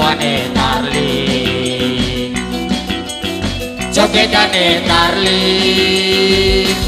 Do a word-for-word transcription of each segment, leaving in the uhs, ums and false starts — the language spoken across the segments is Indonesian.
Jogedane Tarling, jogedane Tarling.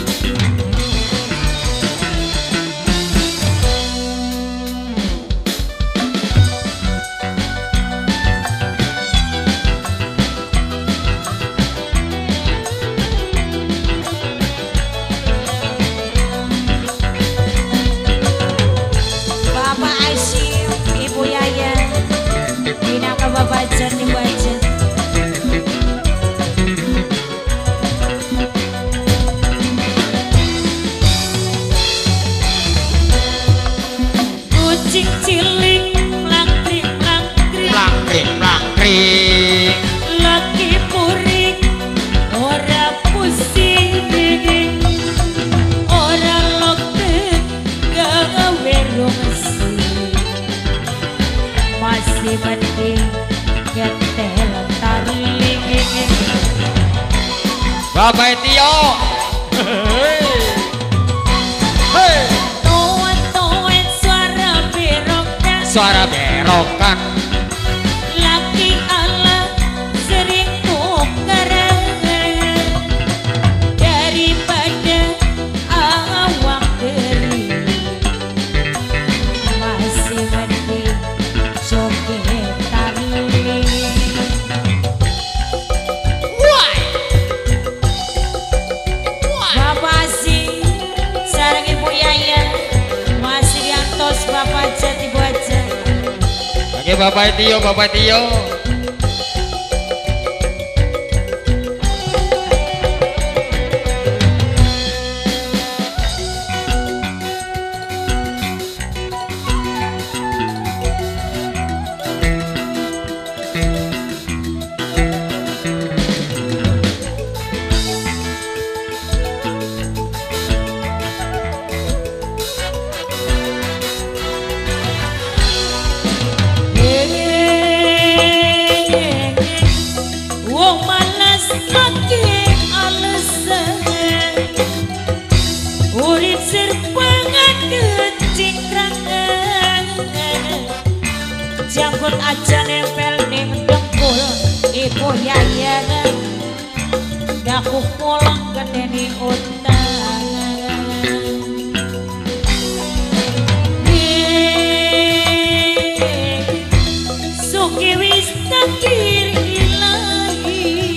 Bapak Tio, hey, tuan-tuan suara berokan, suara berokan, laki Allah sering tukeran daripada awak kering, masih mending joget Tarling. Bapak Jati Baja. Oke Bapak Tio, Bapak Tio. Jangkut aja nempel ning dengkul ibu yayan daku pulang gedeni utang suki wis takdir ilahi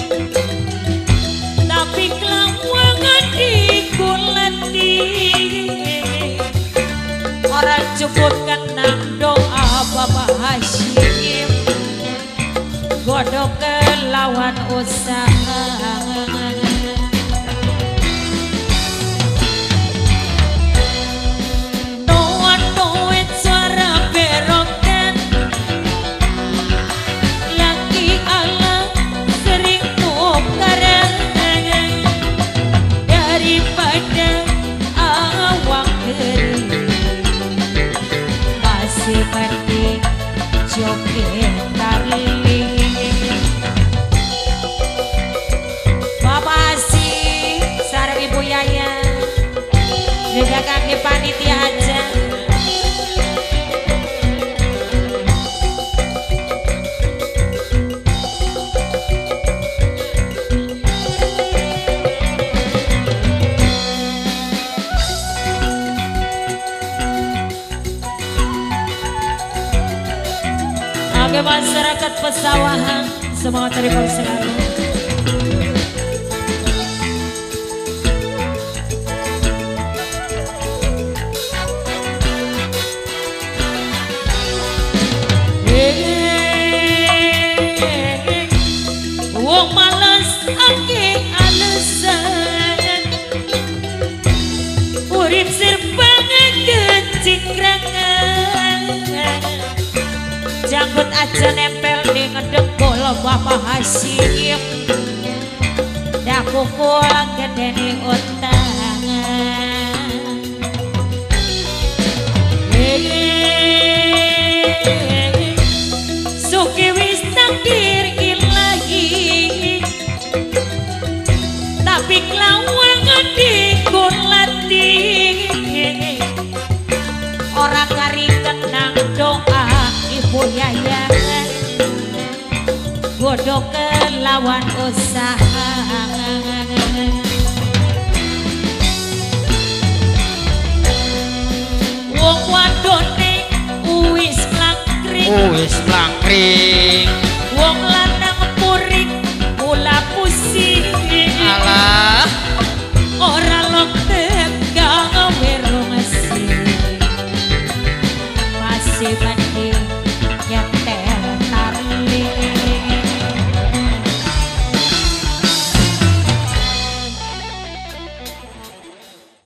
tapi kelawangan dikulati orang cukup kenang doa Bapak Hashim godok kelawan usaha tuan-tuan suara berokan laki Allah sering tukeran daripada awak kering masih mending joget Tarling. Bapak Asih sareng Ibu Yaya juga kaki panitia aja. Oke masyarakat pesawahan semangat terima selalu. Wong males ake alasan urip serbangan kecingkrangan jangkut aja nempel di ngedengkul Bapak Hashim daku pulang gedeni utang suki wis takdir ilahi tapi kelawangan dikulati orang kari kenang doa Ibu Yaya godok lawan usaha wong wadon